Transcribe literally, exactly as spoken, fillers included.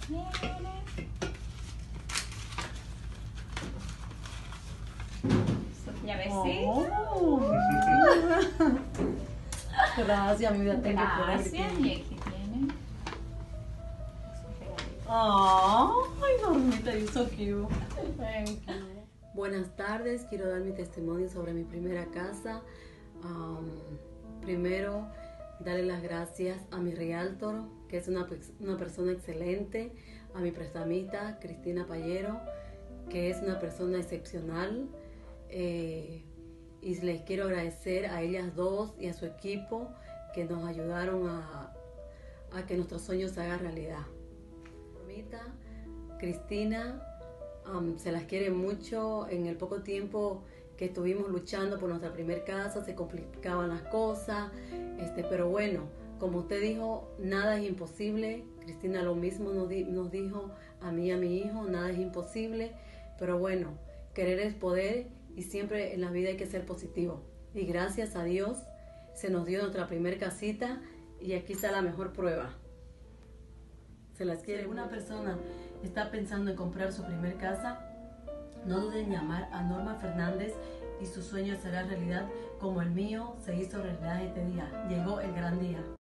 tiene. Su llavecita. Oh. Gracias, mi vida. Tengo por ahí. Gracias. Y aquí tiene. Ay, Normita, you're so cute. Thank you. Buenas tardes, quiero dar mi testimonio sobre mi primera casa. Um, primero, darle las gracias a mi realtor, que es una, una persona excelente, a mi prestamista, Cristina Payero, que es una persona excepcional. Eh, y les quiero agradecer a ellas dos y a su equipo que nos ayudaron a, a que nuestros sueños se hagan realidad. Mamita, Cristina, um, se las quiere mucho. En el poco tiempo que estuvimos luchando por nuestra primer casa se complicaban las cosas, este, pero bueno, como usted dijo, nada es imposible. Cristina lo mismo nos, di, nos dijo a mí y a mi hijo, nada es imposible, pero bueno, querer es poder y siempre en la vida hay que ser positivo. Y gracias a Dios se nos dio nuestra primer casita y aquí está la mejor prueba. Se las quiere. Si una persona está pensando en comprar su primer casa, no duden en llamar a Norma Fernández y su sueño será realidad como el mío se hizo realidad este día. Llegó el gran día.